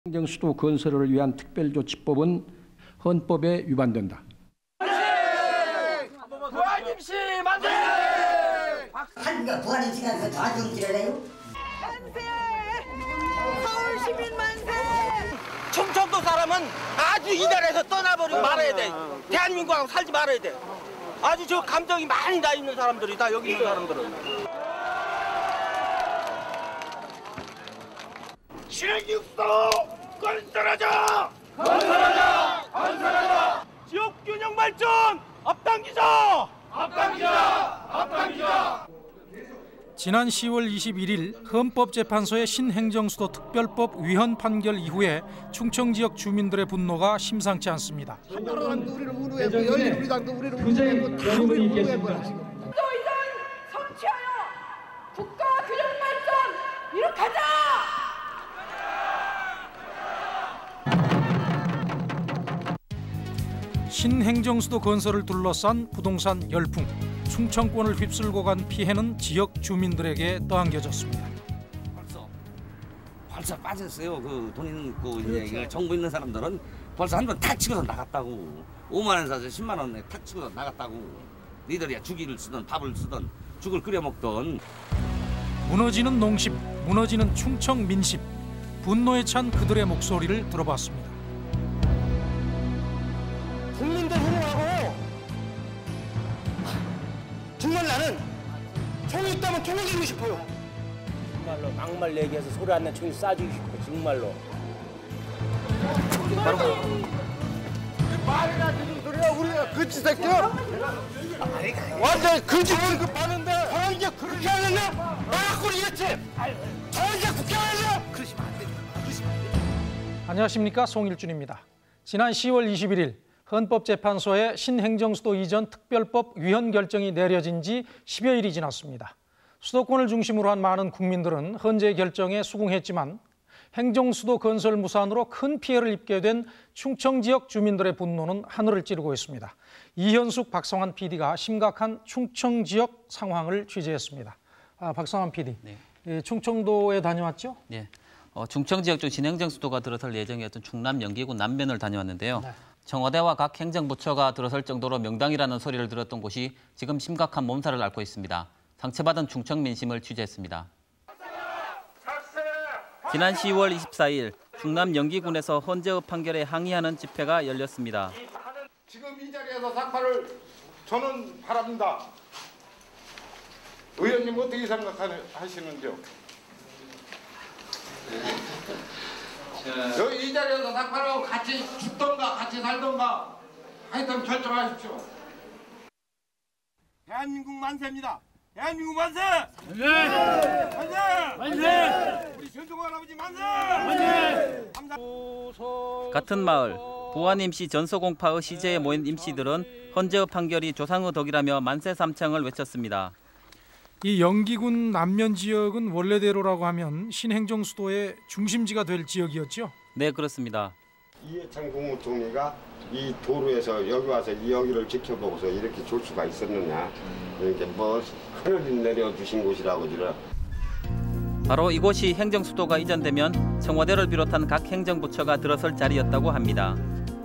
행정수도 건설을 위한 특별조치법은 헌법에 위반된다. 부안임씨 만세! 한가 부안임씨가 그 좌중지를 해요? 만세! 서울 시민 만세! 충청도 사람은 아주 이 나라에서 떠나버리고 말아야 돼. 대한민국하고 살지 말아야 돼. 아주 저 감정이 많이 나 있는 사람들이 다 여기 있는 사람들은. 신행육도 건설하자! 건설하자! 건설하자! 지역균형 발전 앞당기자! 앞당기자! 앞당기자! 지난 10월 21일 헌법재판소의 신행정수도 특별법 위헌 판결 이후에 충청 지역 주민들의 분노가 심상치 않습니다. 한나라당도 우리를 우려했고 열린우리당도 우리를 우려했고 다 우리를 우려했고요. 또 이상 성취하여 국가 균형 발전 이룩하자! 신행정수도 건설을 둘러싼 부동산 열풍, 충청권을 휩쓸고 간 피해는 지역 주민들에게 떠안겨졌습니다. 벌써 빠졌어요. 그 돈 있는 이제 정보 있는 사람들은 벌써 한 번 탁 치고서 나갔다고. 5만 원 사서 10만 원에 탁 치고서 나갔다고. 니들이야 죽이를 쓰던 밥을 쓰던 죽을 끓여 먹던. 무너지는 농심, 무너지는 충청 민심. 분노에 찬 그들의 목소리를 들어봤습니다. 국민들 훌륭하고 정말 나는 총이 있다면 총을 들고 싶어요. 정말로 막말 얘기해서 소리 안 낸 총이 쏴주고 싶어 정말로. 말이나 듣는 소리야 우리가 그지 새끼야. 완전히 그지 급하는데 저 이제 그렇게 하려면 나락골 이랬지. 저 이제 국회 하려면 그러시면 안 되죠. 안녕하십니까, 송일준입니다. 지난 10월 21일 헌법재판소의 신행정수도 이전 특별법 위헌 결정이 내려진 지 10여일이 지났습니다. 수도권을 중심으로 한 많은 국민들은 헌재 결정에 수긍했지만 행정수도 건설 무산으로 큰 피해를 입게 된 충청 지역 주민들의 분노는 하늘을 찌르고 있습니다. 이현숙, 박성환 PD가 심각한 충청 지역 상황을 취재했습니다. 박성환 PD, 네. 충청도에 다녀왔죠? 네. 충청 지역 중 신행정수도가 들어설 예정이었던 충남 영기군 남면을 다녀왔는데요. 네. 청와대와 각 행정부처가 들어설 정도로 명당이라는 소리를 들었던 곳이 지금 심각한 몸살을 앓고 있습니다. 상처받은 충청 민심을 취재했습니다. 지난 10월 24일 충남 영기군에서 헌재의 판결에 항의하는 집회가 열렸습니다. 지금 이 자리에서 삭발을 저는 바랍니다. 의원님 어떻게 생각하시는지요? 여기 이 자리에서 삭발하고 같이 죽던가 같이 살던가 하여튼 결정하십시오. 대한민국 만세입니다. 대한민국 만세! 만세! 만세! 만세! 우리 전통과 할아버지 만세! 만세! 같은 마을 부안 임시 전소공파의 시제에 모인 임시들은 헌재의 판결이 조상의 덕이라며 만세 삼창을 외쳤습니다. 이 영기군 남면 지역은 원래대로라고 하면 신행정수도의 중심지가 될 지역이었죠? 네, 그렇습니다. 이해찬 국무총리가 이 도로에서 여기 와서 여기를 지켜보고서 이렇게 줄 수가 있었느냐. 이렇게 뭐 하늘이 내려주신 곳이라고 지라. 바로 이곳이 행정수도가 이전되면 청와대를 비롯한 각 행정부처가 들어설 자리였다고 합니다.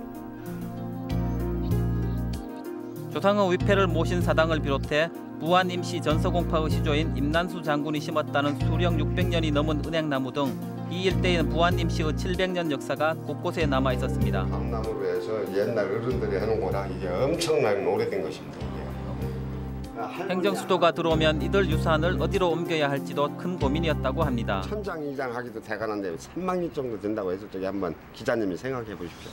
조상의 위패를 모신 사당을 비롯해 부안 임시 전서공파의 시조인 임난수 장군이 심었다는 수령 600년이 넘은 은행나무 등 이 일대에는 부안 임시의 700년 역사가 곳곳에 남아 있었습니다. 밤나무로 해서 옛날 어른들이 해놓은 거랑 이게 엄청나게 오래된 것입니다. 행정수도가 들어오면 이들 유산을 어디로 옮겨야 할지도 큰 고민이었다고 합니다. 천장 이장 하기도 대단한데 3만 리 정도 된다고 해서 저기 한번 기자님이 생각해 보십시오.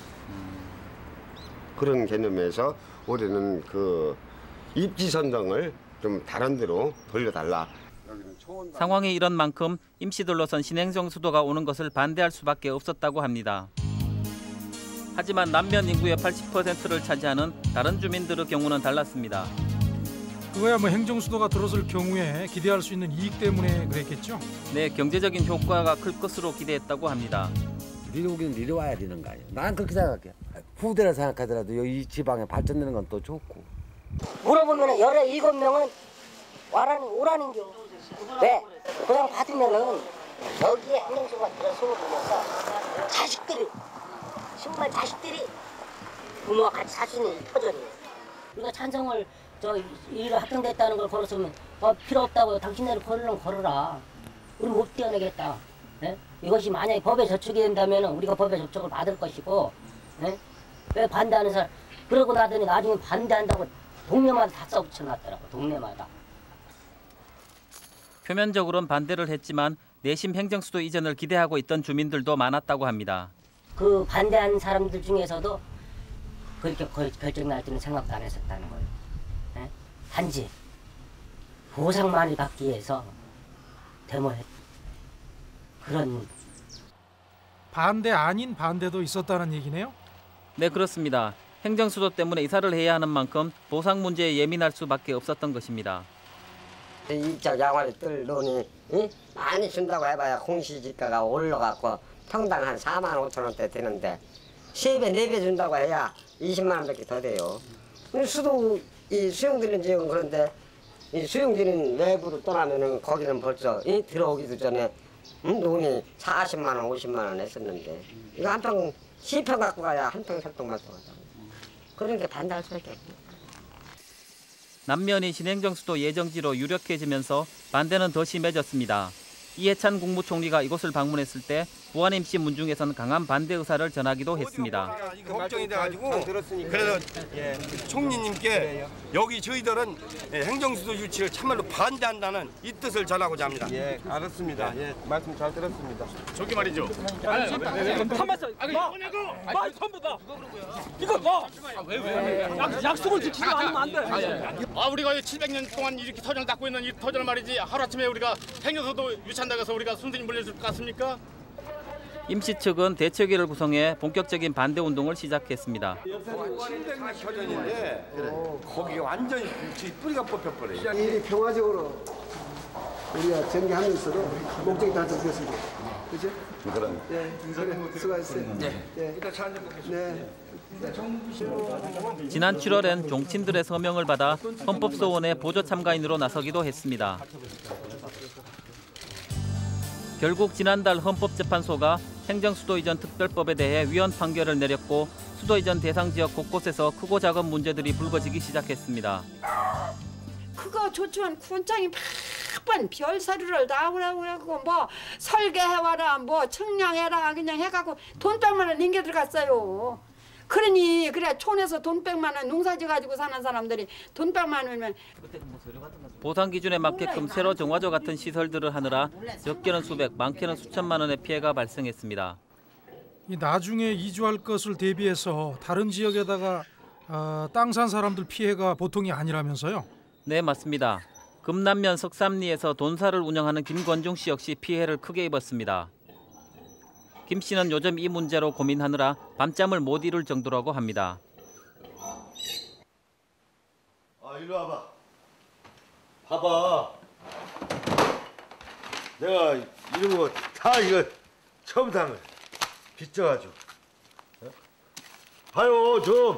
그런 개념에서 올해는 그 입지 선정을 좀 다른 데로 돌려달라. 상황이 이런 만큼 임시들로선 신행정수도가 오는 것을 반대할 수밖에 없었다고 합니다. 하지만 남면 인구의 80%를 차지하는 다른 주민들의 경우는 달랐습니다. 그거야 뭐 행정수도가 들어설 경우에 기대할 수 있는 이익 때문에 그랬겠죠? 네, 경제적인 효과가 클 것으로 기대했다고 합니다. 니네 오긴 니네 와야 되는 거 아니에요? 난 그렇게 생각해. 후대라 생각하더라도 이 지방에 발전되는 건 또 좋고. 물어보면 17명은 오라는 게 왜? 그냥 받으면은 여기에 행정수가 들어서고 그래서 자식들이 정말 자식들이 부모와 같이 살 수 있는 터전이에요. 우리가 찬성을 이로 확정됐다는 걸 걸었으면 필요 없다고 당신네를 걸으면 걸어라. 우리 못 뛰어내겠다. 네? 이것이 만약에 법에 저촉이 된다면 우리가 법에 저촉을 받을 것이고 네? 왜 반대하는 사람 그러고 나더니 나중에 반대한다고 동네마다 다 써붙여놨더라고. 동네마다. 표면적으로는 반대를 했지만 내심 행정수도 이전을 기대하고 있던 주민들도 많았다고 합니다. 그 반대한 사람들 중에서도 그렇게 결정 날 때는 생각도 안 했었다는 거예요. 네? 단지 보상만을 받기 위해서 데모했 그런. 반대 아닌 반대도 있었다는 얘기네요? 네, 그렇습니다. 행정수도 때문에 이사를 해야 하는 만큼 보상 문제에 예민할 수밖에 없었던 것입니다. 입자 양화를 뜰 돈이 많이 준다고 해봐야 공시지가가 올라갔고 평당 한 4만 5천 원대 되는데 3배, 4배 준다고 해야 20만 원밖에 더 돼요. 수도 이 수용되는 지역은 그런데 이 수용되는 외부로 떠나면은 거기는 벌써 들어오기도 전에 돈이 40만 원, 50만 원 했었는데 이거 한 평, 10평 갖고 가야 한 평, 3평만 더 하잖아요. 그러니까 반대할 수밖에 없어요. 남면이 신행정수도 예정지로 유력해지면서 반대는 더 심해졌습니다. 이해찬 국무총리가 이곳을 방문했을 때 부안임 씨 문중에서는 강한 반대 의사를 전하기도 했습니다. 걱정이 돼가지고 그래서 총리님께 여기 저희들은 행정수도 유치를 참말로 반대한다는 이 뜻을 전하고자 합니다. 예, 알았습니다. 예, 말씀 잘 들었습니다. 저기 말이죠. 가만있어. 마 전부 다. 이거 뭐? 약속을 지키지 않으면 안 돼. 우리가 700년 동안 이렇게 터전을 닦고 있는 이 터전을 말이지 하루아침에 우리가 행정수도 유치한다고 해서 우리가 순순히 물려줄 것 같습니까? 임 씨 측은 대책위를 구성해 본격적인 반대 운동을 시작했습니다. 700년 터전인데 거기 완전히 뿌리가 뽑혀버려요. 일이 평화적으로 우리가 전개하면서도 목적이 달성됐습니다. 그죠? 그럼. 네, 수고하셨어요. 네. 네. 지난 7월엔 종친들의 서명을 받아 헌법소원의 보조 참가인으로 나서기도 했습니다. 결국 지난달 헌법재판소가 행정수도 이전 특별법에 대해 위헌 판결을 내렸고 수도 이전 대상 지역 곳곳에서 크고 작은 문제들이 불거지기 시작했습니다. 그거 좋지만 군장이 막번 별서류를 나오라고 뭐 설계해와라 뭐 측량해라 그냥 해갖고 돈 100만 원 넘겨 들어갔어요. 그러니 그래 촌에서 돈 100만 원 농사지 가지고 사는 사람들이 돈 100만 원이면 보상 기준에 맞게끔 새로 정화조 같은 시설들을 하느라 적게는 수백, 많게는 수천만 원의 피해가 발생했습니다. 나중에 이주할 것을 대비해서 다른 지역에다가 땅 산 사람들 피해가 보통이 아니라면서요? 네, 맞습니다. 금남면 석삼리에서 돈사를 운영하는 김권중 씨 역시 피해를 크게 입었습니다. 김 씨는 요즘 이 문제로 고민하느라 밤잠을 못 이룰 정도라고 합니다. 이리 와봐. 봐봐. 내가 이런 거 다 이거 처음부터 한 거야. 빚져가지고. 봐요 좀.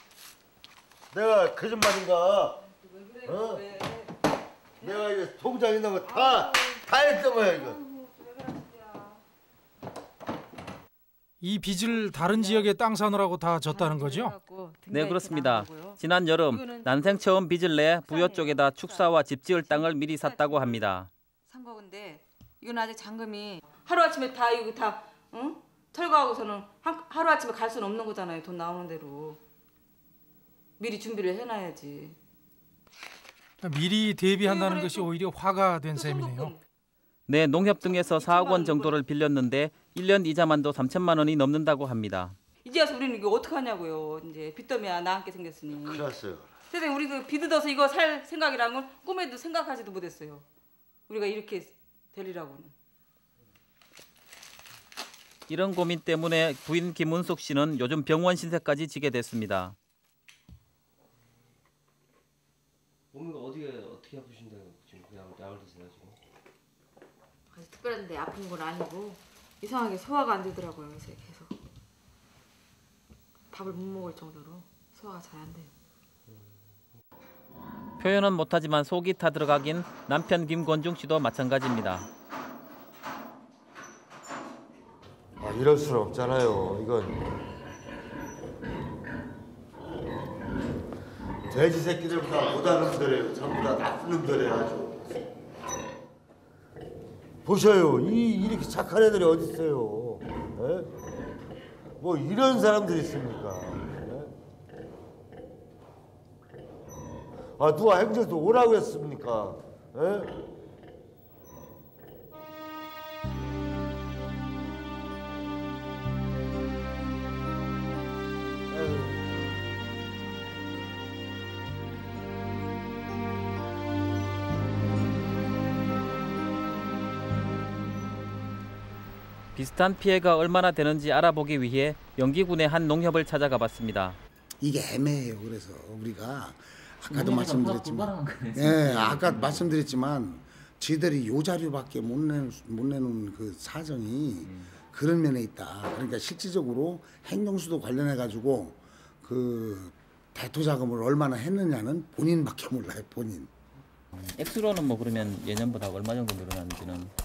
내가 거짓말인가? 내가 이거 통장 있는 거 다 했던 거야 이거. 이 빚을 다른 지역에 땅 사느라고 다 졌다는 거죠? 네, 그렇습니다. 지난 여름 난생 처음 빚을 내 부여 쪽에다 축사와 집 지을 땅을 미리 샀다고 합니다. 산 거근데 이건 아직 잔금이 하루아침에 다 이거 다 철거하고서는 하루아침에 갈 수는 없는 거잖아요. 돈 나오는 대로. 미리 준비를 해놔야지. 미리 대비한다는 것이 오히려 화가 된 셈이네요. 네, 농협 등에서 4억 원 정도를 빌렸는데 1년 이자만도 3천만 원이 넘는다고 합니다. 이제 와서 우리는 이거 어떡하냐고요. 이제 빚더미야 나앉게 생겼으니. 그랬어요. 선생님 우리 그 빚 얻어서 이거 살 생각이라는 걸 꿈에도 생각하지도 못했어요. 우리가 이렇게 되리라고는. 이런 고민 때문에 부인 김은숙 씨는 요즘 병원 신세까지 지게 됐습니다. 어머니가 어떻게 아프신다고 지금 그냥 약을 드세요 지금? 아주 특별한데 아픈 건 아니고 이상하게 소화가 안 되더라고요. 그래서 계속 밥을 못 먹을 정도로 소화가 잘 안 돼요. 표현은 못하지만 속이 타들어가긴 남편 김권중 씨도 마찬가지입니다. 이럴 수는 없잖아요. 이건 돼지 새끼들보다 못한 놈들이에요. 전부 다 나쁜 놈들이에요. 아주. 보셔요. 이렇게 착한 애들이 어디 있어요? 에? 뭐 이런 사람들이 있습니까? 에? 아 누가 행정소 오라고 했습니까? 에? 비슷한 피해가 얼마나 되는지 알아보기 위해 영기군의 한 농협을 찾아가 봤습니다. 이게 애매해요. 그래서 우리가 아까도 말씀드렸지만, 아까 말씀드렸지만 저희들이 요 자료밖에 못 내놓은 그 사정이 그런 면에 있다. 그러니까 실질적으로 행정수도 관련해 가지고 그 대토 자금을 얼마나 했느냐는 본인밖에 몰라요. 본인. 액수로는 뭐 그러면 예년보다 얼마 정도 늘어났는지는?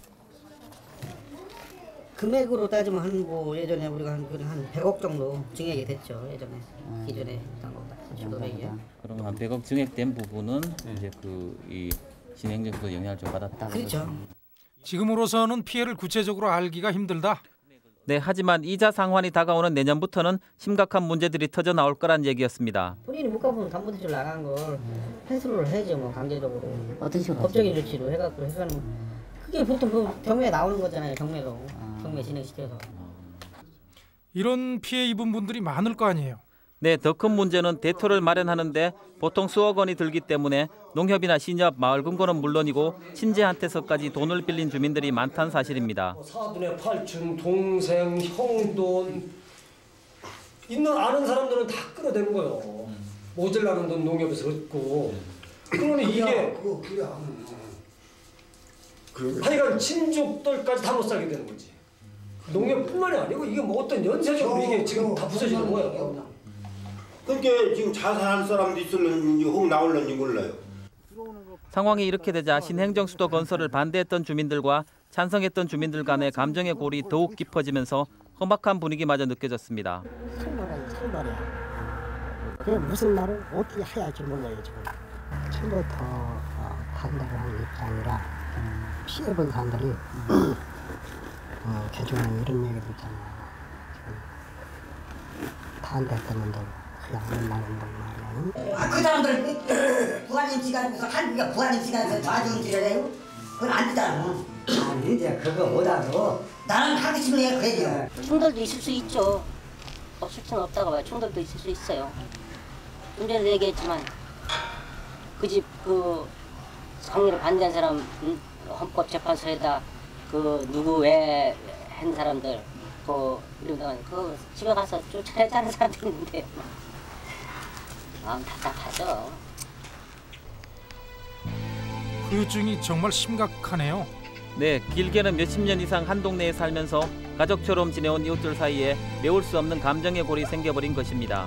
금액으로 따지면 한 예전에 우리가 한 100억 정도 증액이 됐죠. 예전에 기존에 했던 것보다 500이요. 그럼 한 100억 증액된 부분은 이제 이 진행정도 영향을 좀 받았다. 그렇죠. 지금으로서는 피해를 구체적으로 알기가 힘들다. 네, 하지만 이자 상환이 다가오는 내년부터는 심각한 문제들이 터져 나올 거란 얘기였습니다. 본인이 묵가분 담보대출 나간 걸 회수를 해야죠. 뭐 강제적으로 어떤 식으로 법적인 조치로 해갖고 해서는 그게 보통 그 경매에 나오는 거잖아요. 경매로. 경매 진행시켜서. 이런 피해 입은 분들이 많을 거 아니에요. 네, 더 큰 문제는 대토를 마련하는데 보통 수억 원이 들기 때문에 농협이나 신협, 마을금고는 물론이고 친지한테서까지 돈을 빌린 주민들이 많다는 사실입니다. 사돈의 팔촌, 동생, 형돈 있는 아는 사람들은 다 끌어대는 거예요. 모자라는 돈 농협에서 얻고. 그러니 이게 하여간 친족들까지 다 못 살게 되는 거지. 농협뿐만이 아니고 이게 뭐 어떤 연쇄적으로 이게 지금 다 부서지는 거예요. 그러니까 지금 자살할 사람도 있으면 혹 나올는지 몰라요. 상황이 이렇게 되자 신행정수도 건설을 반대했던 주민들과 찬성했던 주민들 간의 감정의 골이 더욱 깊어지면서 험악한 분위기마저 느껴졌습니다. 살벌해. 그게 무슨 말을 어떻게 해야 할지 몰라요 지금. 처음부터 한다고 하는 입장이라 피해본 사람들이 개중에 이런 얘기도 있잖아요. 반대했던 놈들 그냥 하는 말이야. 그 사람들 부하님 시간에서 한국이 부하님 시간에서 좌중지를 해요? 그건 안 되잖아. 아니 이제 그거 못하고 나는 하기 싫은 애 그래요. 충돌도 있을 수 있죠. 없을 수는 없다고 봐요. 충돌도 있을 수 있어요. 좀 전에 얘기했지만 그 집 그 상의를 반대한 사람 헌법재판소에다 그 누구 왜 한 사람들 이러다가 그 집에 가서 쫓아내자는 사람도 있는데 마음 답답하죠. 후유증이 정말 심각하네요. 네, 길게는 몇십 년 이상 한 동네에 살면서 가족처럼 지내온 이웃들 사이에 메울 수 없는 감정의 골이 생겨버린 것입니다.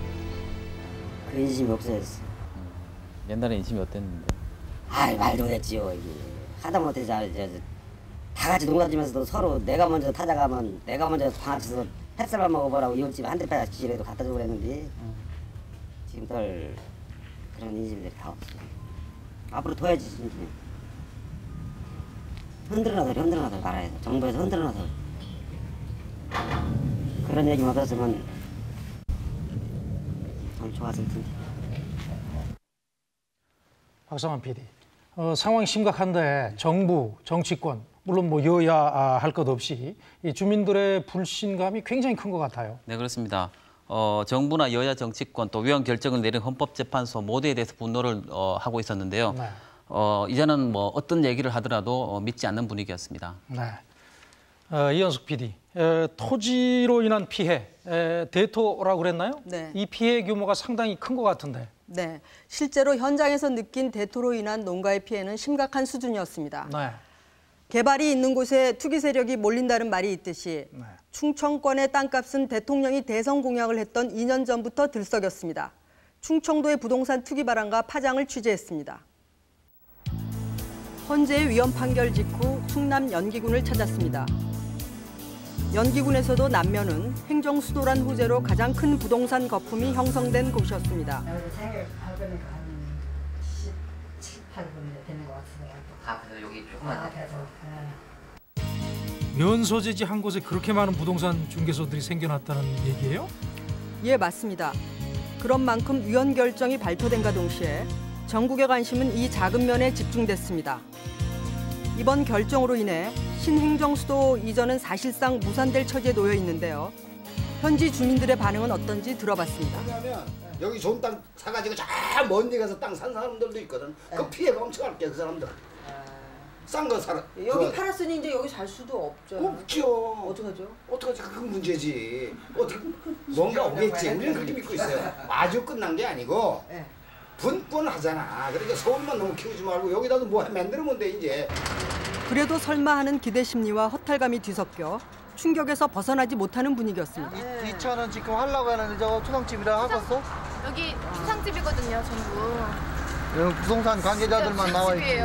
그 인심이 없어졌어. 옛날에 인심이 어땠는데? 말도 못했지요. 이게 하다못해 다 같이 농사지면서도 서로 내가 먼저 타자가면 내가 먼저 방아쳐서 햇살만 먹어보라고 이웃집 한 대 빼가지고 갖다 주고 그랬는데 지금들 그런 인심들이 다 없어. 앞으로 둬야지 진짜. 흔들어놔서 말아야 돼. 정부에서 흔들어놔서 그런 얘기만 없었으면 참 좋았을 텐데. 박성환 PD, 상황이 심각한데 정부, 정치권, 물론 뭐 여야 할 것 없이 이 주민들의 불신감이 굉장히 큰 것 같아요. 네, 그렇습니다. 정부나 여야 정치권 또 위헌 결정을 내린 헌법재판소 모두에 대해서 분노를 하고 있었는데요. 네. 이제는 뭐 어떤 얘기를 하더라도 믿지 않는 분위기였습니다. 네. 이현숙 PD, 토지로 인한 피해, 대토라고 그랬나요? 네. 이 피해 규모가 상당히 큰 것 같은데. 네, 실제로 현장에서 느낀 대토로 인한 농가의 피해는 심각한 수준이었습니다. 네. 개발이 있는 곳에 투기 세력이 몰린다는 말이 있듯이 네. 충청권의 땅값은 대통령이 대선 공약을 했던 2년 전부터 들썩였습니다. 충청도의 부동산 투기 바람과 파장을 취재했습니다. 헌재의 위헌 판결 직후 충남 연기군을 찾았습니다. 연기군에서도 남면은 행정수도란 호재로 가장 큰 부동산 거품이 형성된 곳이었습니다. 여기 생각하니까 한 17, 18분 되는 것 같습니다. 아, 그래서 여기 조금만. 면 소재지 한 곳에 그렇게 많은 부동산 중개소들이 생겨났다는 얘기예요? 예, 맞습니다. 그런 만큼 위헌 결정이 발표된과 동시에 전국의 관심은 이 작은 면에 집중됐습니다. 이번 결정으로 인해 신행정수도 이전은 사실상 무산될 처지에 놓여 있는데요. 현지 주민들의 반응은 어떤지 들어봤습니다. 왜냐하면 여기 좋은 땅 사가지고 저 먼 데 가서 땅 산 사람들도 있거든. 그 피해가 엄청날게 그 사람들. 싼 거 사라. 여기 팔았으니 이제 여기 살 수도 없죠. 없죠. 어떡하죠? 어떡하지? 그 문제지. 어떻게 뭔가 오겠지. 우리는 그렇게 믿고 있어요. 아주 끝난 게 아니고 분분하잖아. 그러니까 서울만 너무 키우지 말고 여기다도 뭐 만들면 돼 이제. 그래도 설마 하는 기대 심리와 허탈감이 뒤섞여 충격에서 벗어나지 못하는 분위기였습니다. 2,000원 지금 하려고 하는데 저거 초상집이라 하겠어? 여기 초상집이거든요, 전부. 여기 부동산 관계자들만 나와 있지.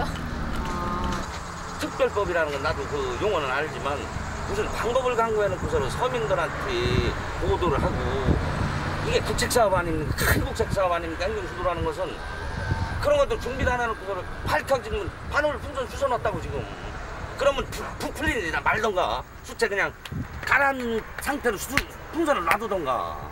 특별법이라는 건 나도 그 용어는 알지만 무슨 방법을 강구해놓고서는 서민들한테 보도를 하고 이게 국책사업 아닙니까? 큰 국책사업 아닙니까? 행정수도라는 것은 그런 것도 준비도 안 해놓고서는 팔칵 지금 반을 풍선 쑤셔놨다고 지금. 그러면 부풀리나 말던가 수채 그냥 가라앉은 상태로 풍선을 놔두던가.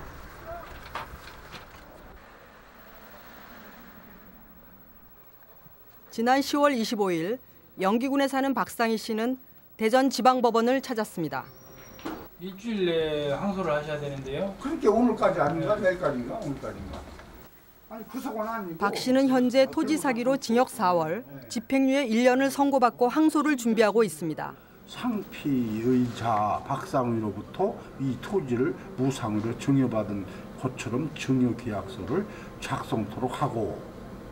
지난 10월 25일 연기군에 사는 박상희 씨는 대전지방법원을 찾았습니다. 일주일 내에 항소를 하셔야 되는데요. 그렇게 오늘까지 아닌가? 내일까지인가? 오늘까지인가? 아니 구속은 아니고. 박 씨는 현재 토지 사기로 징역 4월, 집행유예 1년을 선고받고 항소를 준비하고 있습니다. 상피의자 박상희로부터 이 토지를 무상으로 증여받은 것처럼 증여계약서를 작성토록 하고.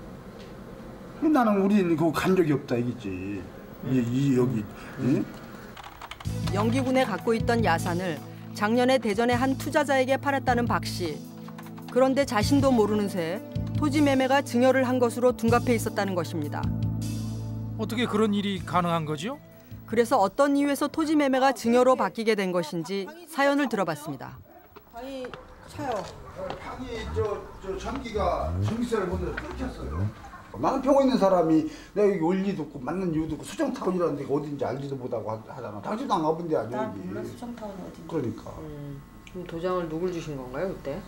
나는 우리는 그거 간 적이 없다 이거지. 여기. 응? 연기군에 갖고 있던 야산을 작년에 대전의 한 투자자에게 팔았다는 박 씨. 그런데 자신도 모르는 새 토지 매매가 증여를 한 것으로 둔갑해 있었다는 것입니다. 어떻게 그런 일이 가능한 거죠? 그래서 어떤 이유에서 토지 매매가 증여로 바뀌게 된 것인지 사연을 들어봤습니다. 방이 차요. 방이 저 전기가 전기세를 못 내서 끊겼어요. 나는 평고 있는 사람이 내가 여기 올 리도 없고 맞는 이유도 없고 수정타운이라는 데가 어딘지 알지도 못하고 하잖아. 당신도 안 가본 데 아니야 난 여기. 몰라 수정타운이 어딘지. 그러니까. 그럼 도장을 누굴 주신 건가요 그때?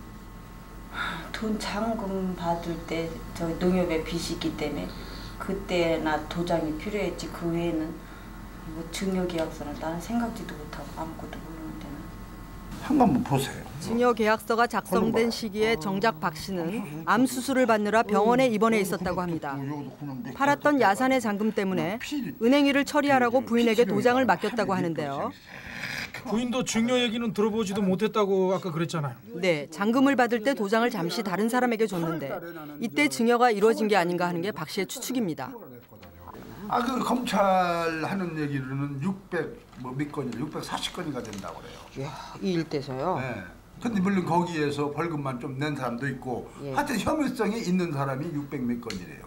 돈 잔금 받을 때 저 농협에 빚이 있기 때문에 그때나 도장이 필요했지. 그 외에는 뭐 증여계약서는 나는 생각지도 못하고 아무것도 모르는 데는. 한번 보세요. 증여계약서가 작성된 시기에 정작 박 씨는 암 수술을 받느라 병원에 입원해 있었다고 합니다. 팔았던 야산의 잔금 때문에 은행 일을 처리하라고 부인에게 도장을 맡겼다고 하는데요. 부인도 증여 얘기는 들어보지도 못했다고 아까 그랬잖아요. 네, 잔금을 받을 때 도장을 잠시 다른 사람에게 줬는데 이때 증여가 이루어진 게 아닌가 하는 게 박 씨의 추측입니다. 그 검찰 하는 얘기로는 600몇 건이 640건이가 된다고 그래요. 이 일대서요? 네. 근데 물론 거기에서 벌금만 좀 낸 사람도 있고 하여튼 혐의성이 있는 사람이 600몇 건이래요.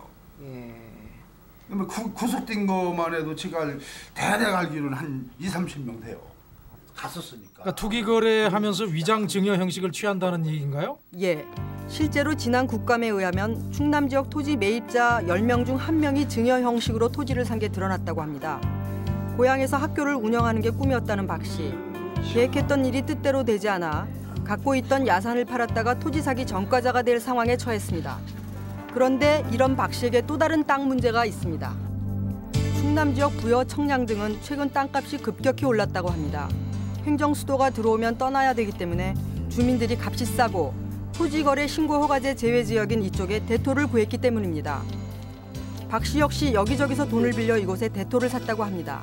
구속된 것만 해도 제가 대략 알기로는 한 20-30명 돼요. 갔었으니까. 그러니까 투기 거래하면서 위장 증여 형식을 취한다는 얘기인가요? 예. 실제로 지난 국감에 의하면 충남 지역 토지 매입자 10명 중 1명이 증여 형식으로 토지를 산 게 드러났다고 합니다. 고향에서 학교를 운영하는 게 꿈이었다는 박 씨. 계획했던 일이 뜻대로 되지 않아 갖고 있던 야산을 팔았다가 토지 사기 전과자가 될 상황에 처했습니다. 그런데 이런 박 씨에게 또 다른 땅 문제가 있습니다. 충남 지역 부여, 청량 등은 최근 땅값이 급격히 올랐다고 합니다. 행정수도가 들어오면 떠나야 되기 때문에 주민들이 값이 싸고 토지거래 신고 허가제 제외 지역인 이쪽에 대토를 구했기 때문입니다. 박 씨 역시 여기저기서 돈을 빌려 이곳에 대토를 샀다고 합니다.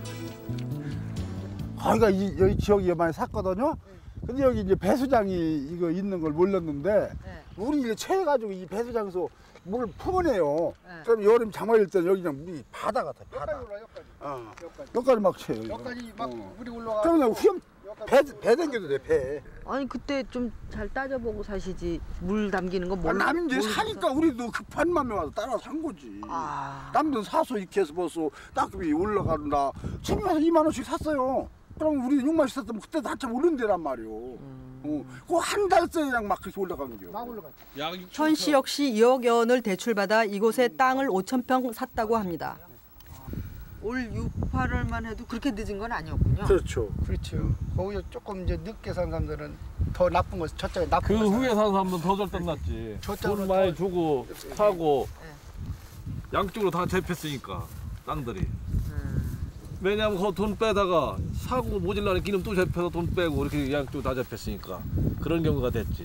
거기가 여기 지역이 많이 샀거든요. 근데 여기 이제 배수장이 이거 있는 걸 몰랐는데 물이 이제 채가지고 이 배수장에서 물을 품어내요. 그럼 여름 장마일 때는 여기 그냥 물이 바다 같아. 바다. 여기까지 막 채요. 여기까지 막 물이 올라가. 그러면 배 당겨도 돼 배. 아니 그때 좀 잘 따져보고 사시지 물 담기는 거 몰라. 남들 사니까 우리도 급한 맘에 와서 따라 산 거지. 남들 사서 이렇게 해서 벌써 땅값이 올라간다. 처음에 2만 원씩 샀어요. 그럼 우리 6만 있었으면 그때도 한참 오른 데란 말이오. 그 한 달 새랑 막 그렇게 올라간 겨. 막 올라갔지. 현 씨 역시 2억여 원을 대출받아 이곳에 땅을 5,000평 샀다고 합니다. 올 6, 8월만 해도 그렇게 늦은 건 아니었군요. 그렇죠. 그렇죠. 거기서 조금 이제 늦게 산 사람들은 더 나쁜 거, 첫째 나쁜 그 거. 후에 산 사람들은 더 잘 떴났지. 돈 많이 주고 사고 양쪽으로 다 잡혔으니까 땅들이. 왜냐면 그 돈 빼다가 사고 모질라는 기름 또 잡혀서 돈 빼고 이렇게 양쪽 다 잡혔으니까 그런 경우가 됐지.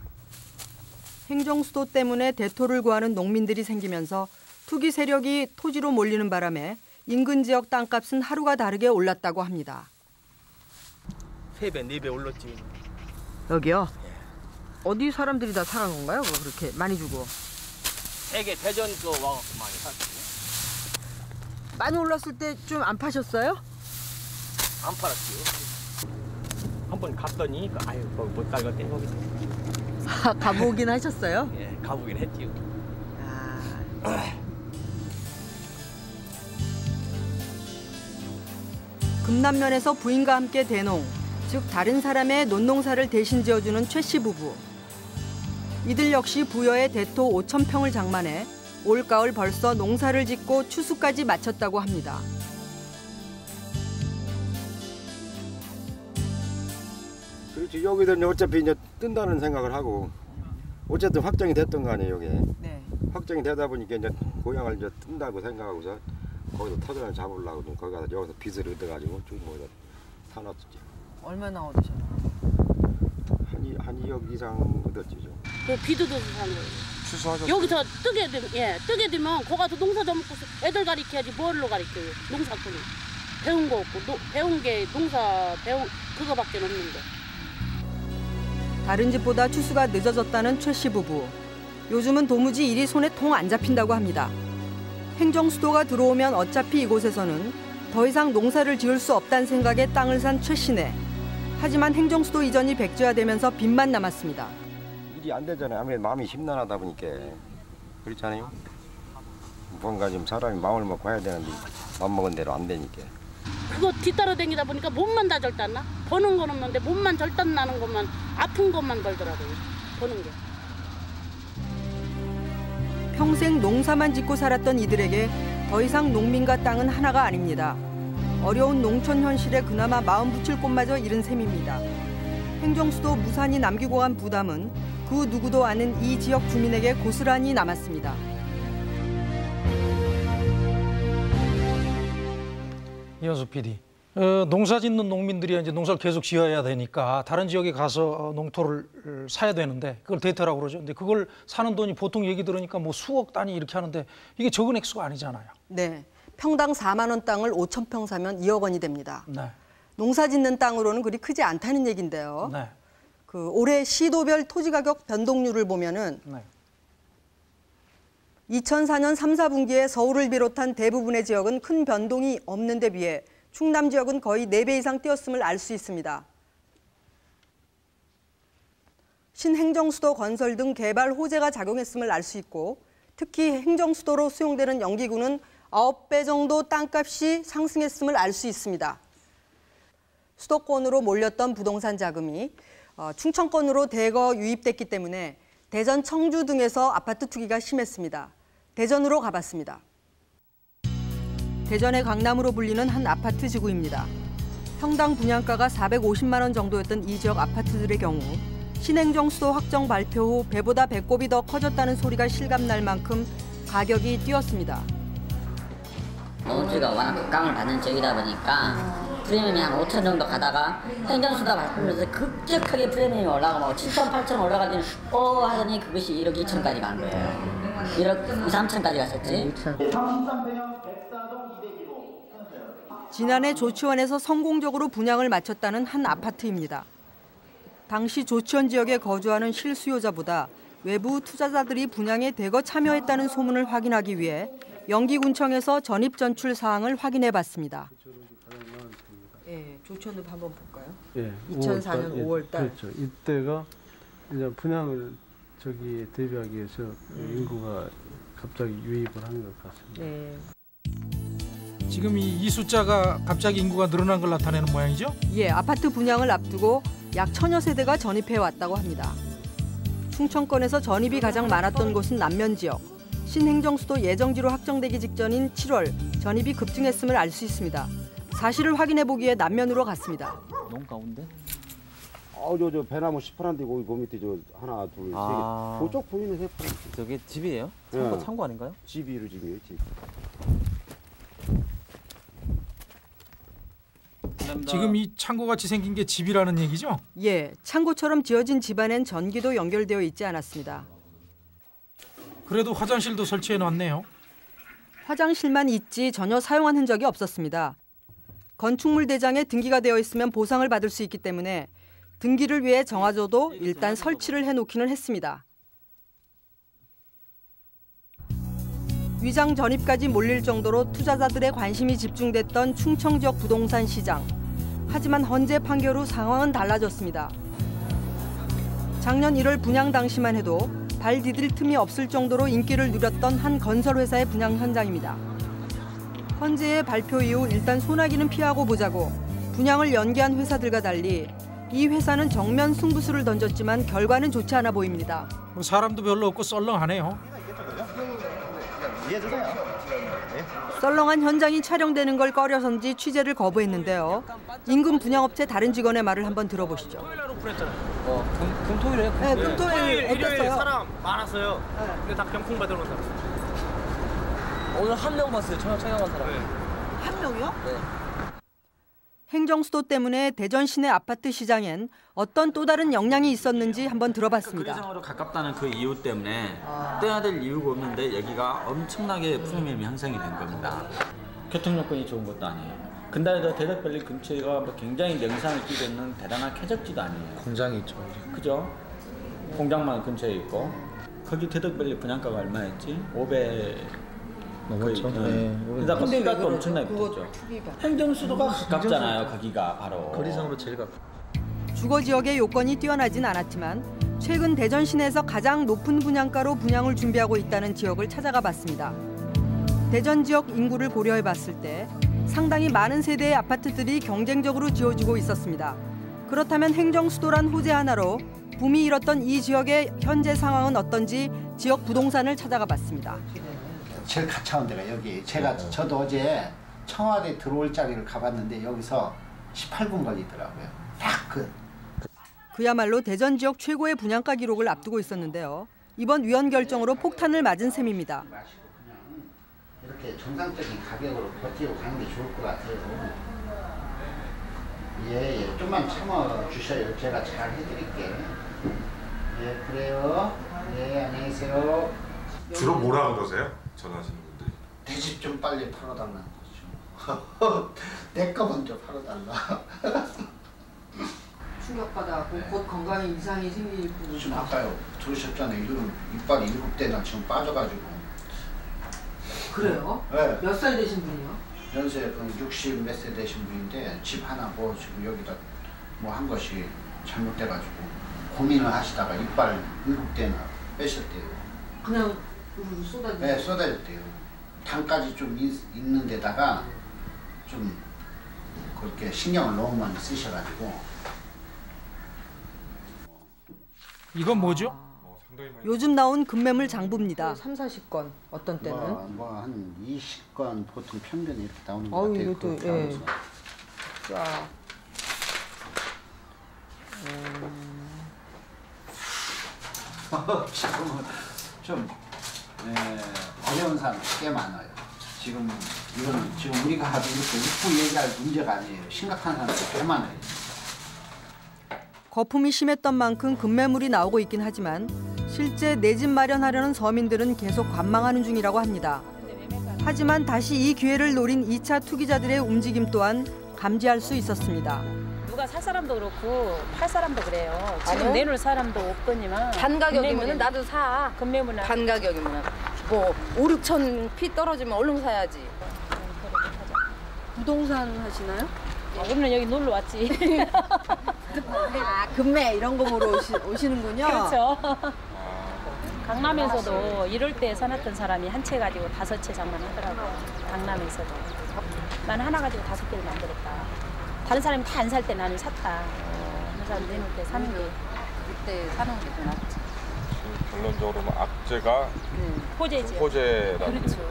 행정수도 때문에 대토를 구하는 농민들이 생기면서 투기 세력이 토지로 몰리는 바람에 인근 지역 땅값은 하루가 다르게 올랐다고 합니다. 3배, 4배 올랐지. 여기요? 어디 사람들이 다 사는 건가요? 그렇게 많이 주고. 세계 대전 거 와갖고 많이 샀지. 많이 올랐을 때 좀 안 파셨어요? 안 팔았지요. 한번 갔더니 아유 못 살겠대 거기서. 가보긴 하셨어요? 예, 가보긴 했지요. 금남면에서 부인과 함께 대농, 즉 다른 사람의 논농사를 대신 지어주는 최 씨 부부. 이들 역시 부여의 대토 5,000평을 장만해 올가을 벌써 농사를 짓고 추수까지 마쳤다고 합니다. 그렇지. 여기는 어차피 이제 뜬다는 생각을 하고 어쨌든 확정이 됐던 거 아니에요, 여기. 네. 확정이 되다 보니까 이제 고향을 이제 뜬다고 생각하고서 거기서 터전을 잡으려고 거기 가서 여기서 빚을 얻어가지고 쭉 거기다 사놨지. 얼마나 얻으셨나요? 한 2억 이상 얻었지. 그 빚을 산 거예요. 추수하셨어요? 여기서 뜨게 되면 거기 가서 농사 져먹고 애들 가르쳐야지 뭘로 가르쳐요. 농사꾼이. 배운 거 없고 배운 게 그거밖에 없는데. 다른 집보다 추수가 늦어졌다는 최 씨 부부. 요즘은 도무지 일이 손에 통 안 잡힌다고 합니다. 행정수도가 들어오면 어차피 이곳에서는 더 이상 농사를 지을 수 없다는 생각에 땅을 산 최 씨네. 하지만 행정수도 이전이 백지화되면서 빚만 남았습니다. 일이 안 되잖아요. 아무래도 마음이 심란하다 보니까 그렇잖아요. 뭔가 좀 사람이 마음을 먹고 해야 되는데 마음 먹은 대로 안 되니까. 그거 뒤따라 다니다 보니까 몸만 다 절단나? 버는 건 없는데 몸만 절단 나는 것만 아픈 것만 벌더라고요. 버는 게. 평생 농사만 짓고 살았던 이들에게 더 이상 농민과 땅은 하나가 아닙니다. 어려운 농촌 현실에 그나마 마음 붙일 곳마저 잃은 셈입니다. 행정수도 무산이 남기고 간 부담은 그 누구도 아는 이 지역 주민에게 고스란히 남았습니다. 이현수 PD, 농사 짓는 농민들이 이제 농사를 계속 지어야 되니까 다른 지역에 가서 농토를 사야 되는데 그걸 대토라고 그러죠. 근데 그걸 사는 돈이 보통 얘기 들으니까 뭐 수억 단위 이렇게 하는데 이게 적은 액수가 아니잖아요. 네, 평당 4만 원 땅을 5,000평 사면 2억 원이 됩니다. 네. 농사 짓는 땅으로는 그리 크지 않다는 얘긴데요. 네. 그 올해 시도별 토지 가격 변동률을 보면은 2004년 3, 4분기에 서울을 비롯한 대부분의 지역은 큰 변동이 없는 데 비해 충남 지역은 거의 4배 이상 뛰었음을 알 수 있습니다. 신행정수도 건설 등 개발 호재가 작용했음을 알 수 있고 특히 행정수도로 수용되는 영기구는 9배 정도 땅값이 상승했음을 알 수 있습니다. 수도권으로 몰렸던 부동산 자금이 충청권으로 대거 유입됐기 때문에 대전, 청주 등에서 아파트 투기가 심했습니다. 대전으로 가봤습니다. 대전의 강남으로 불리는 한 아파트 지구입니다. 평당 분양가가 450만 원 정도였던 이 지역 아파트들의 경우 신행정수도 확정 발표 후 배보다 배꼽이 더 커졌다는 소리가 실감날 만큼 가격이 뛰었습니다. 농지가 워낙 각광을 받는 지역이다 보니까 프리미엄이 한 5천 정도 가다가 행정수도 발표하면서 급격하게 프리미엄이 올라가고 7천, 8천 올라가더니 하더니 그것이 1억 2천까지 간 거예요. 1억 2, 3천까지 갔었지. 지난해 조치원에서 성공적으로 분양을 마쳤다는 한 아파트입니다. 당시 조치원 지역에 거주하는 실수요자보다 외부 투자자들이 분양에 대거 참여했다는 소문을 확인하기 위해 영기군청에서 전입전출 사항을 확인해봤습니다. 예, 조천읍 한번 볼까요? 예, 2004년 5월 달. 그렇죠. 이때가 이제 분양을 대비하기 위해서 인구가 갑자기 유입을 한 것 같습니다. 네. 지금 이 숫자가 갑자기 인구가 늘어난 걸 나타내는 모양이죠? 예, 아파트 분양을 앞두고 약 1000여 세대가 전입해 왔다고 합니다. 충청권에서 전입이 가장 많았던 곳은 남면 지역. 신행정수도 예정지로 확정되기 직전인 7월 전입이 급증했음을 알 수 있습니다. 사실을 확인해 보기에 남면으로 갔습니다. 너무 가운데? 저 배나무 시퍼런데 거기 그 밑에 저 하나 둘 세 개. 그쪽 보이는 세 개. 저게 집이에요? 창고 아닌가요? 집이에요, 집. 지금 이 창고같이 생긴 게 집이라는 얘기죠? 예, 창고처럼 지어진 집안엔 전기도 연결되어 있지 않았습니다. 그래도 화장실도 설치해 놨네요. 화장실만 있지 전혀 사용한 흔적이 없었습니다. 건축물 대장에 등기가 되어 있으면 보상을 받을 수 있기 때문에 등기를 위해 정화조도 일단 설치를 해놓기는 했습니다. 위장 전입까지 몰릴 정도로 투자자들의 관심이 집중됐던 충청 지역 부동산 시장. 하지만 헌재 판결 후 상황은 달라졌습니다. 작년 1월 분양 당시만 해도 발 디딜 틈이 없을 정도로 인기를 누렸던 한 건설회사의 분양 현장입니다. 헌재의 발표 이후 일단 소나기는 피하고 보자고 분양을 연기한 회사들과 달리 이 회사는 정면 승부수를 던졌지만 결과는 좋지 않아 보입니다. 사람도 별로 없고 썰렁하네요. 썰렁한 현장이 촬영되는 걸 꺼려서인지 취재를 거부했는데요. 인근 분양업체 다른 직원의 말을 한번 들어보시죠. 금토일에? 네, 금토일 어땠어요? 사람 많았어요. 근데 다 병풍 받으러 온 사람. 오늘 한 명 봤어요. 촬영한 사람. 한 명이요? 네. 행정수도 때문에 대전 시내 아파트 시장엔 어떤 또 다른 영향이 있었는지 한번 들어봤습니다. 거리상으로 가깝다는 그 이유 때문에 떼야 될 이유가 없는데 여기가 엄청나게 프리미엄이 형성이 된 겁니다. 교통 여건이 좋은 것도 아니에요. 근데도 대덕밸리 근처가 굉장히 명상을 끼고 있는 대단한 쾌적지도 아니에요. 공장이 있죠. 그죠? 공장만 근처에 있고 거기 대덕밸리 분양가가 얼마였지? 500 넘었죠. 그러다가 수가도 엄청나게 붙었죠. 행정수도가 가깝잖아요. 거기가 바로. 거리상으로 제일 가깝. 주거 지역의 요건이 뛰어나진 않았지만 최근 대전 시내에서 가장 높은 분양가로 분양을 준비하고 있다는 지역을 찾아가 봤습니다. 대전 지역 인구를 고려해 봤을 때 상당히 많은 세대의 아파트들이 경쟁적으로 지어지고 있었습니다. 그렇다면 행정수도란 호재 하나로 붐이 일었던 이 지역의 현재 상황은 어떤지 지역 부동산을 찾아가 봤습니다. 제일 가까운 데가 여기. 저도 어제 청와대 들어올 자리를 가봤는데 여기서 18분 걸리더라고요. 딱 그야말로 대전 지역 최고의 분양가 기록을 앞두고 있었는데요. 이번 위헌 결정으로 폭탄을 맞은 셈입니다. 이렇게 정상적인 가격으로 버티고 가는 게 좋을 것 같아요. 예, 좀만 참아 주셔요. 제가 잘 해드릴게요. 예, 그래요. 예, 안녕히 계세요. 주로 뭐라 그러세요? 전화하시는 분들이. 내 집 좀 빨리 팔아달라는 거죠. 내 거 먼저 팔아달라. 충격받아갖고 곧 건강에 이상이 생길 부분. 지금 아까요 들으셨잖아요. 이거는 이빨이 7대나 지금 빠져가지고. 그래요? 네. 몇 살 되신 분이요? 연세 60 몇 세 되신 분인데 집 하나 뭐 지금 여기다 뭐 한 것이 잘못돼가지고 고민을 하시다가 이빨 7대나 빼셨대요. 그냥 쏟아졌대요? 네, 쏟아졌대요. 당까지 좀 있는 데다가 좀 그렇게 신경을 너무 많이 쓰셔가지고. 이건 뭐죠? 요즘 나온 금매물 장부입니다. 3, 40건 어떤 때는? 한 20건 보통 평균에 이렇게 나오는 것 어우, 같아요. 이것도 예. 자. 지금은 좀 어려운 사람이 꽤 많아요. 지금 이거는 지금 우리가 이렇게 웃고 얘기할 문제가 아니에요. 심각한 사람들이 꽤 많아요. 거품이 심했던 만큼 급매물이 나오고 있긴 하지만 실제 내 집 마련하려는 서민들은 계속 관망하는 중이라고 합니다. 하지만 다시 이 기회를 노린 2차 투기자들의 움직임 또한 감지할 수 있었습니다. 누가 살 사람도 그렇고 팔 사람도 그래요. 지금 아니요. 내놓을 사람도 없거니만. 반 가격이면 나도 사. 금매물은 반 가격이면 뭐 5, 6천 피 떨어지면 얼른 사야지. 부동산 하시나요? 우리는 여기 놀러 왔지. 아, 금매 이런 거 보러 오시는군요. 그렇죠. 강남에서도 이럴 때 사놨던 사람이 한 채 가지고 5채 장만하더라고요. 강남에서도. 나는 하나 가지고 5개를 만들었다. 다른 사람이 다 안 살 때 나는 샀다. 다른 사람 내놓을 때 사는 게 그때 사는 게 더 낫지. 결론적으로 뭐 악재가 호재지. 호재라는. 그렇죠.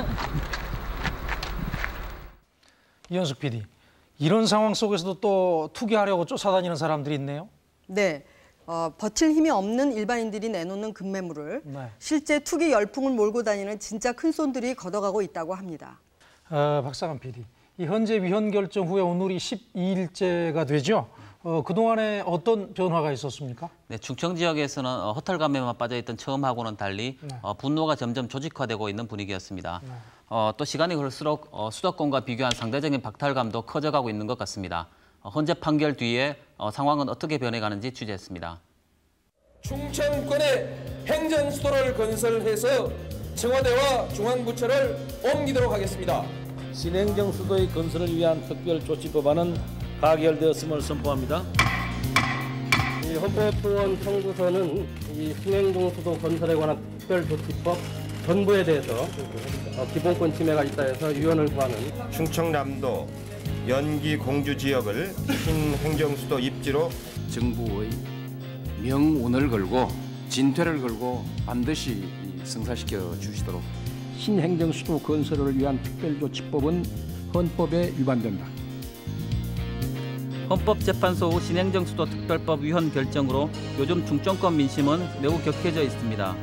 이현숙 PD, 이런 상황 속에서도 또 투기하려고 쫓아다니는 사람들이 있네요. 네. 버틸 힘이 없는 일반인들이 내놓는 급매물을 네. 실제 투기 열풍을 몰고 다니는 진짜 큰손들이 걷어가고 있다고 합니다. 박상한 PD, 이 현재 위헌 결정 후에 오늘이 12일째가 되죠. 그동안에 어떤 변화가 있었습니까? 네, 충청 지역에서는 허탈감에만 빠져있던 처음하고는 달리 분노가 점점 조직화되고 있는 분위기였습니다. 또 시간이 갈수록 수도권과 비교한 상대적인 박탈감도 커져가고 있는 것 같습니다. 헌재 판결 뒤에 상황은 어떻게 변해가는지 취재했습니다. 충청권의 행정수도를 건설해서 청와대와 중앙부처를 옮기도록 하겠습니다. 신행정수도의 건설을 위한 특별조치법안은 가결되었음을 선포합니다. 이 헌법소원 청구서는 이 신행정수도 건설에 관한 특별조치법 전부에 대해서 기본권 침해가 있다 해서 위헌을 구하는 충청남도 연기 공주 지역을 신행정수도 입지로 정부의 명운을 걸고 진퇴를 걸고 반드시 성사시켜 주시도록. 신행정수도 건설을 위한 특별조치법은 헌법에 위반된다. 헌법재판소 후 신행정수도 특별법 위헌 결정으로 요즘 충청권 민심은 매우 격해져 있습니다.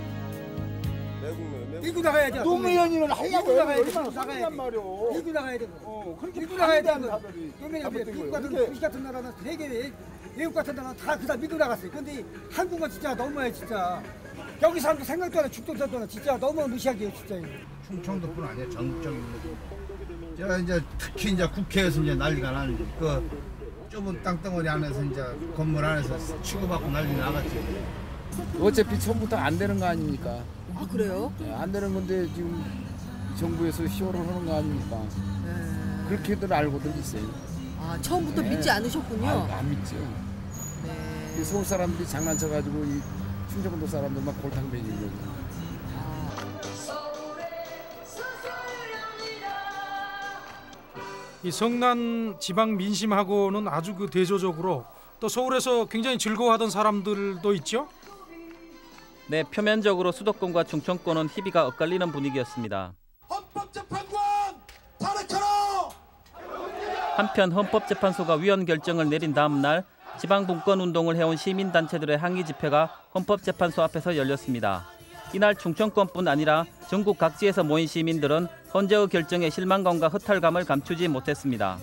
밀고 나가야죠. 노무현이는 하려고 나가야 말이오. 밀고 나가야 되고. 그렇게 밀고 나가야 되는 거. 미국 같은 도시 같은 나라는 세계 외국 같은 나라는 다 그다 밀고 나갔어요. 근데 한국은 진짜 너무해 진짜. 여기 사람도 생각도 안 해. 죽도 살도 안 해. 진짜 너무 무시하게 진짜. 충청도뿐 아니야 전국적인 제가 이제 특히 이제 국회에서 이제 난리가 나는 그 좁은 땅덩어리 안에서 이제 건물 안에서 치고받고 난리 나갔지. 어차피 처음부터 안 되는 거 아닙니까? 아 그래요? 네, 안 되는 건데 지금 정부에서 시효를 하는 거 아닙니까? 그렇게들 알고들 있어요. 아 처음부터 믿지 않으셨군요. 안 믿죠. 네. 서울 사람들이 장난쳐가지고 이 충청도 사람들만 골탕 먹이려고. 이 성난 지방 민심하고는 아주 그 대조적으로 또 서울에서 굉장히 즐거워하던 사람들도 있죠. 네, 표면적으로 수도권과 충청권은 희비가 엇갈리는 분위기였습니다. 헌법재판관 탄핵하라! 한편 헌법재판소가 위헌 결정을 내린 다음 날 지방분권운동을 해온 시민단체들의 항의 집회가 헌법재판소 앞에서 열렸습니다. 이날 충청권뿐 아니라 전국 각지에서 모인 시민들은 헌재의 결정에 실망감과 허탈감을 감추지 못했습니다.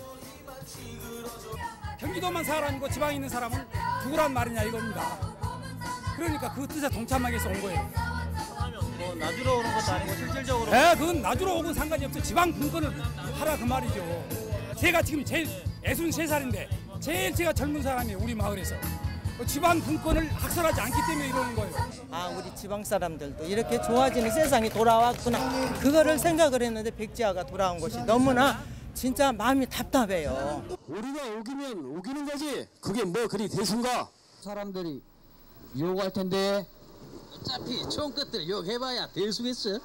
경기도만 사람이고 지방에 있는 사람은 누구란 말이냐 이겁니다. 그러니까 그 뜻에 동참하기 위해서 온 거예요. 뭐 놔주러 오는 것도 아니고 실질적으로. 네, 그건 놔주러 오건 상관이 없죠. 지방 분권을 하라 그 말이죠. 제가 지금 제일 63살인데 제일 제가 젊은 사람이에요. 우리 마을에서. 지방 분권을 학설하지 않기 때문에 이러는 거예요. 아, 우리 지방 사람들도 이렇게 좋아지는 세상이 돌아왔구나. 그거를 생각을 했는데 백지화가 돌아온 것이 너무나 진짜 마음이 답답해요. 우리가 우기면 우기는 거지. 그게 뭐 그리 대수인가? 사람들이 욕할 텐데 어차피 처음 것들 욕해봐야 대수겠어.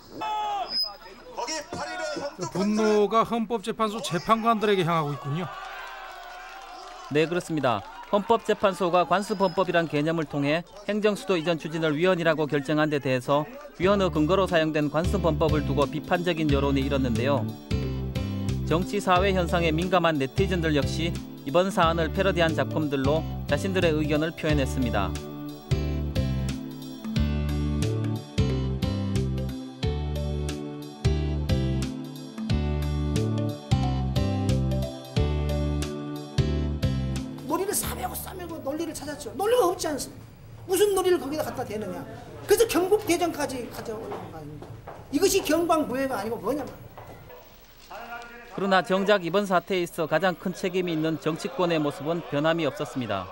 분노가 헌법재판소 재판관들에게 향하고 있군요. 네, 그렇습니다. 헌법재판소가 관습헌법이란 개념을 통해 행정수도 이전 추진을 위헌이라고 결정한 데 대해서 위헌의 근거로 사용된 관습헌법을 두고 비판적인 여론이 일었는데요. 정치 사회 현상에 민감한 네티즌들 역시 이번 사안을 패러디한 작품들로 자신들의 의견을 표현했습니다. 논리를 싸매고 논리를 찾았죠. 논리가 없지 않습니까? 무슨 논리를 거기다 갖다 대느냐. 그래서 경북 대전까지 가져오는 거 아닙니까? 이것이 경방부회가 아니고 뭐냐 말이야. 그러나 정작 이번 사태에 있어 가장 큰 책임이 있는 정치권의 모습은 변함이 없었습니다.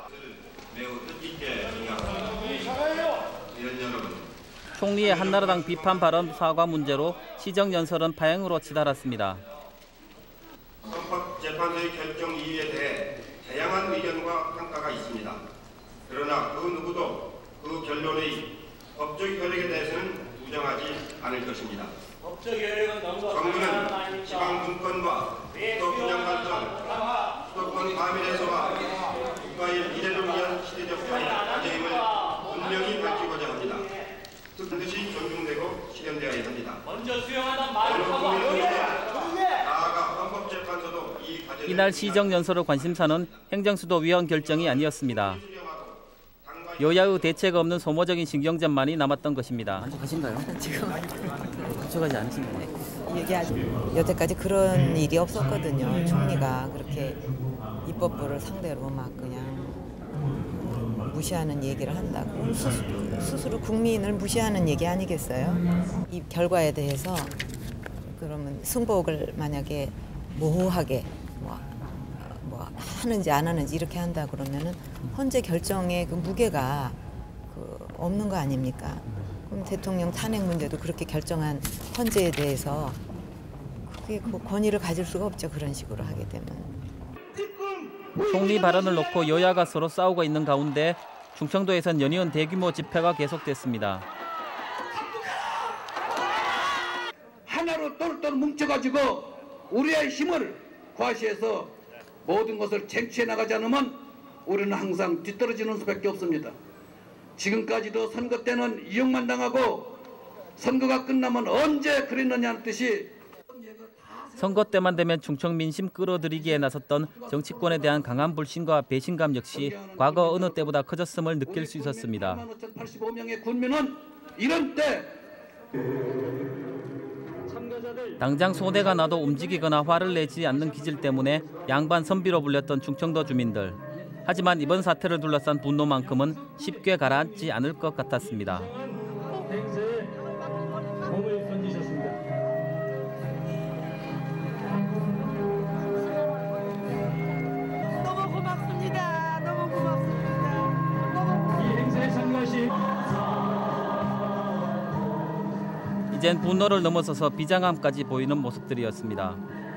총리의 한나라당 비판 발언 사과 문제로 시정연설은 파행으로 치달았습니다. 헌법재판소의 결정 이유에 대해 다양한 의견과 평가가 있습니다. 그러나 그 누구도 그 결론의 법적 효력에 대해서는 부정하지 않을 것입니다. 정부는 지방분권과 수도분양관 등 수도권 과밀해소와 국가의 미래를 위한 시대적 과제임을 분명히 밝히고자 합니다. 반드시 존중되고 실현되어야 합니다. 먼저 수용하던 말을 하고 나아가 헌법재판소도 이 과제를 이날 시정연설의 관심사는 행정수도위원 결정이 아니었습니다. 여야의 대책 없는 소모적인 신경전만이 남았던 것입니다. 만족하신가요? 지금 만족하지 않으신가요? 이게 여태까지 그런 일이 없었거든요. 총리가 그렇게 입법부를 상대로 막 그냥 무시하는 얘기를 한다고. 스스로 국민을 무시하는 얘기 아니겠어요? 이 결과에 대해서 그러면 승복을 만약에 모호하게 뭐 하는지 안 하는지 이렇게 한다 그러면은 헌재 결정의 그 무게가 없는 거 아닙니까? 그럼 대통령 탄핵 문제도 그렇게 결정한 헌재에 대해서 그게 권위를 가질 수가 없죠. 그런 식으로 하게 되면. 총리 발언을 놓고 여야가 서로 싸우고 있는 가운데 충청도에선 연이은 대규모 집회가 계속됐습니다. 하나로 똘똘 뭉쳐가지고 우리의 힘을 과시해서 모든 것을 쟁취해 나가지 않으면 우리는 항상 뒤떨어지는 수밖에 없습니다. 지금까지도 선거 때는 이용만 당하고 선거가 끝나면 언제 그랬느냐는 뜻이 선거 때만 되면 충청 민심 끌어들이기에 나섰던 정치권에 대한 강한 불신과 배신감 역시 과거 어느 때보다 커졌음을 느낄 수 있었습니다. 85명의 군민은 이런 때 당장 소대가 나도 움직이거나 화를 내지 않는 기질 때문에 양반 선비로 불렸던 충청도 주민들. 하지만 이번 사태를 둘러싼 분노만큼은 쉽게 가라앉지 않을 것 같았습니다. 너무 고맙습니다. 너무 고맙습니다. 이 행사에 참가하신 이젠 분노를 넘어서서 비장함까지 보이는 모습들이었습니다.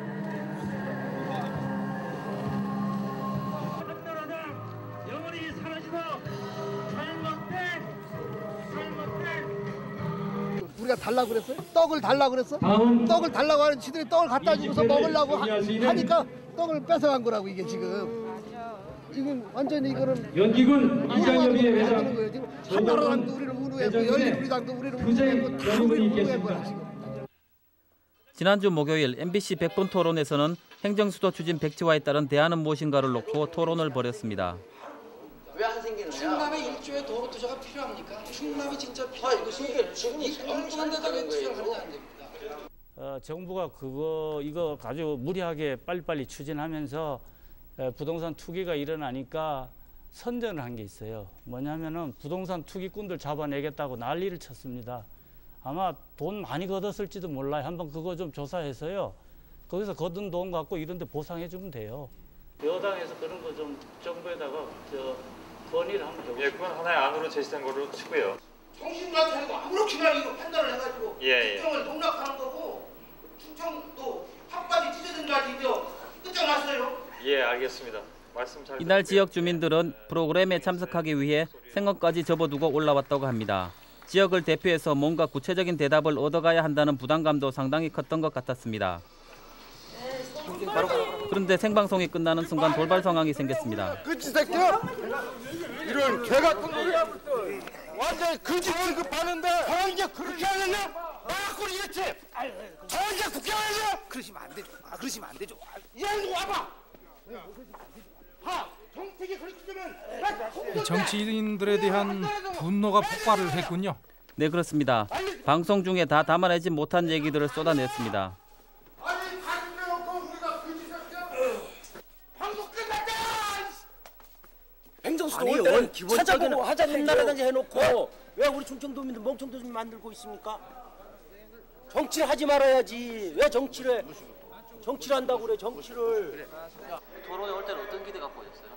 우리가 달라고 그랬어요? 떡을 달라고 그랬어? 떡을 달라고 하는 지들이 떡을 갖다 주고서 먹으려고 하니까 떡을 뺏어간 거라고 이게 지금. 이건 완전히 이거는 연기군 이장협의회 회장 한나라당도 우리를 우루했고 열린우리당도 우리를 우루했고 다 우리를 우루한 거야 지금. 지난주 목요일 MBC 100분 토론에서는 행정수도 추진 백지화에 따른 대안은 무엇인가를 놓고 토론을 벌였습니다. 왜 안 생기느냐? 충남에 1조의 도로 투자가 필요합니까? 충남이 진짜 필요한 것이 이 엉뚱한 데다가 투자를 하지 않습니까? 정부가 이거 아주 무리하게 빨리빨리 추진하면서 부동산 투기가 일어나니까 선전을 한 게 있어요. 뭐냐면은 부동산 투기꾼들 잡아내겠다고 난리를 쳤습니다. 아마 돈 많이 걷었을지도 몰라요. 한번 그거 좀 조사해서요. 거기서 거둔 돈 갖고 이런 데 보상해 주면 돼요. 여당에서 그런 거 좀 정부에다가 건의를 한번 해보세요. 예, 그건 하나의 안으로 제시된 걸로 치고요. 정신같이 하는 거 아무렇게나 이거 판단을 해가지고 예. 충청을 농락하는 거고 충청도 탑까지 찢어진다지 이제 끝장났어요. 예, 알겠습니다. 말씀 잘 이날 지역 주민들은 프로그램에 참석하기 위해 생업까지 접어두고 올라왔다고 합니다. 지역을 대표해서 뭔가 구체적인 대답을 얻어가야 한다는 부담감도 상당히 컸던 것 같았습니다. 그런데 생방송이 끝나는 순간 돌발 상황이 생겼습니다. 그치 새끼야? 이런 개 같은 놈이 완전히 그집을 급하는데 이제 그렇게 하려냐? 나갖고 이랬지? 이제 국회의원이야? 그러시면 안 되죠. 그러시면 안 되죠. 야 이거 와봐. 정책이 그렇게 되면 정치인들에 대한 분노가 폭발을 했군요. 네, 그렇습니다. 방송 중에 다 담아내지 못한 얘기들을 쏟아냈습니다. 행정수도 올 때는 찾아보고 하자는 한나라당에 해놓고 왜 우리 충청도민들 멍청도민 만들고 있습니까? 정치를 하지 말아야지. 왜 정치를 한다고 그래 정치를. 토론에 올 때는 어떤 기대 갖고 오셨어요?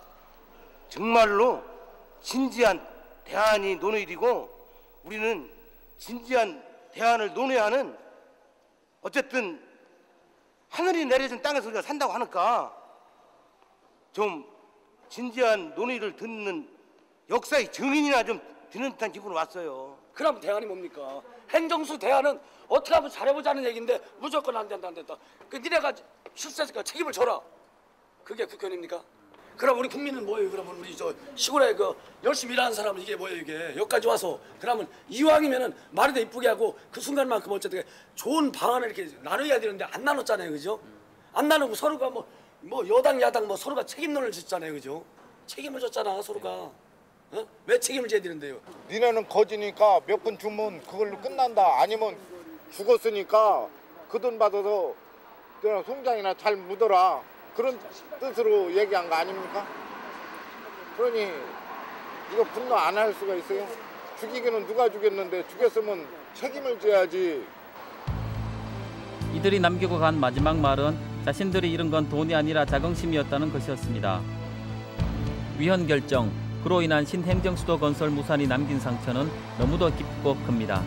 정말로 진지한 대안이 논의되고 우리는 진지한 대안을 논해야 하는 어쨌든 하늘이 내려진 땅에서 우리가 산다고 하니까 좀 진지한 논의를 듣는 역사의 증인이나 좀 드는 듯한 기분이 왔어요. 그럼 대안이 뭡니까? 행정수 대안은 어떻게 하면 잘해보자는 얘기인데 무조건 안 된다. 그 니네가 실세니까 책임을 져라. 그게 국회의원입니까? 그럼 우리 국민은 뭐예요? 그러면 우리 저 시골에 그 열심히 일하는 사람은 이게 뭐예요? 이게 여기까지 와서 그러면 이왕이면은 말이 더 이쁘게 하고 그 순간만큼 어쨌든 좋은 방안을 이렇게 나눠야 되는데 안 나눴잖아요, 그죠? 안 나누고 서로가 뭐 여당 야당 뭐 서로가 책임론을 짓잖아요, 그죠? 책임을 졌잖아 서로가. 어? 왜 책임을 져야 되는데요? 니네는 거지니까 몇 푼 주면 그걸로 끝난다. 아니면 죽었으니까 그 돈 받아서 송장이나 잘 묻어라. 그런 뜻으로 얘기한 거 아닙니까? 그러니 이거 분노 안 할 수가 있어요? 죽이기는 누가 죽였는데 죽였으면 책임을 져야지. 이들이 남기고 간 마지막 말은 자신들이 잃은 건 돈이 아니라 자긍심이었다는 것이었습니다. 위헌 결정, 그로 인한 신행정수도 건설 무산이 남긴 상처는 너무도 깊고 큽니다.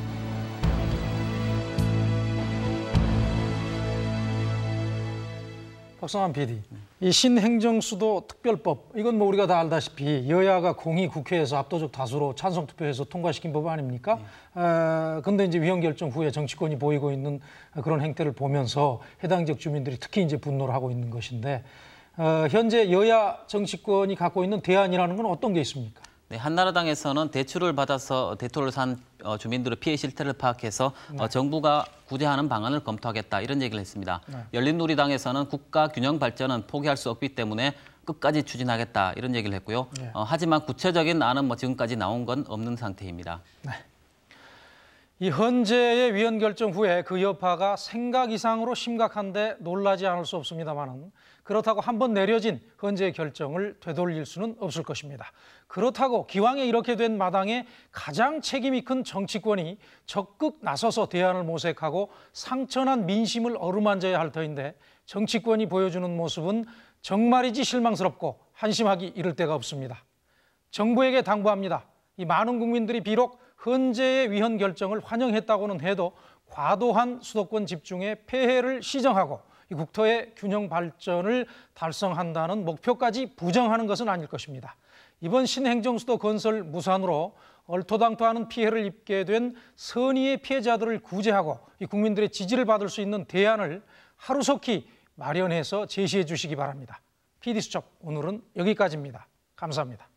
박성환 PD, 이 신행정수도 특별법, 이건 뭐 우리가 다 알다시피 여야가 공히 국회에서 압도적 다수로 찬성 투표해서 통과시킨 법 아닙니까? 근데 이제 위헌 결정 후에 정치권이 보이고 있는 그런 행태를 보면서 해당 지역 주민들이 특히 이제 분노를 하고 있는 것인데, 현재 여야 정치권이 갖고 있는 대안이라는 건 어떤 게 있습니까? 네, 한나라당에서는 대출을 받아서 대토를 산 주민들의 피해 실태를 파악해서 정부가 구제하는 방안을 검토하겠다 이런 얘기를 했습니다. 네. 열린우리당에서는 국가 균형 발전은 포기할 수 없기 때문에 끝까지 추진하겠다 이런 얘기를 했고요. 네. 하지만 구체적인 안은 지금까지 나온 건 없는 상태입니다. 네. 이 헌재의 위헌 결정 후에 그 여파가 생각 이상으로 심각한데 놀라지 않을 수 없습니다만은 그렇다고 한번 내려진 헌재의 결정을 되돌릴 수는 없을 것입니다. 그렇다고 기왕에 이렇게 된 마당에 가장 책임이 큰 정치권이 적극 나서서 대안을 모색하고 상처난 민심을 어루만져야 할 터인데 정치권이 보여주는 모습은 정말이지 실망스럽고 한심하기 이를 데가 없습니다. 정부에게 당부합니다. 이 많은 국민들이 비록 헌재의 위헌 결정을 환영했다고는 해도 과도한 수도권 집중에 폐해를 시정하고 이 국토의 균형 발전을 달성한다는 목표까지 부정하는 것은 아닐 것입니다. 이번 신행정수도 건설 무산으로 얼토당토하는 피해를 입게 된 선의의 피해자들을 구제하고 이 국민들의 지지를 받을 수 있는 대안을 하루속히 마련해서 제시해 주시기 바랍니다. PD수첩 오늘은 여기까지입니다. 감사합니다.